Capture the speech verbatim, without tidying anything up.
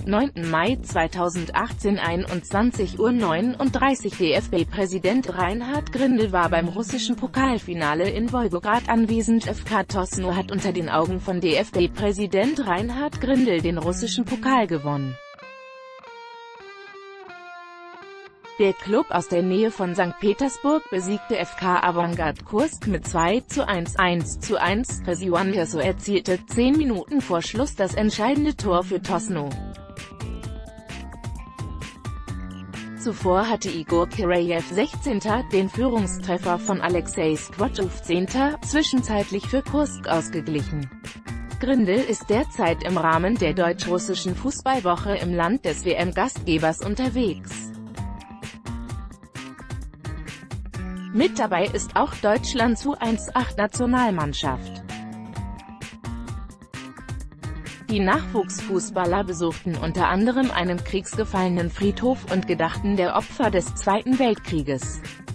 neunten Mai zweitausendachtzehn einundzwanzig Uhr neununddreißig D F B-Präsident Reinhard Grindel war beim russischen Pokalfinale in Wolgograd anwesend. F K Tosno hat unter den Augen von D F B-Präsident Reinhard Grindel den russischen Pokal gewonnen. Der Klub aus der Nähe von Sankt Petersburg besiegte F K Awangard Kursk mit zwei zu eins, eins zu eins. Resiwan Chersow erzielte zehn Minuten vor Schluss das entscheidende Tor für Tosno. Zuvor hatte Igor Kirajew sechzehnter den Führungstreffer von Alexei Skvortschow zehnter zwischenzeitlich für Kursk ausgeglichen. Grindel ist derzeit im Rahmen der deutsch-russischen Fußballwoche im Land des W M-Gastgebers unterwegs. Mit dabei ist auch Deutschlands U achtzehn-Nationalmannschaft. Die Nachwuchsfußballer besuchten unter anderem einen Kriegsgefallenenfriedhof und gedachten der Opfer des Zweiten Weltkrieges.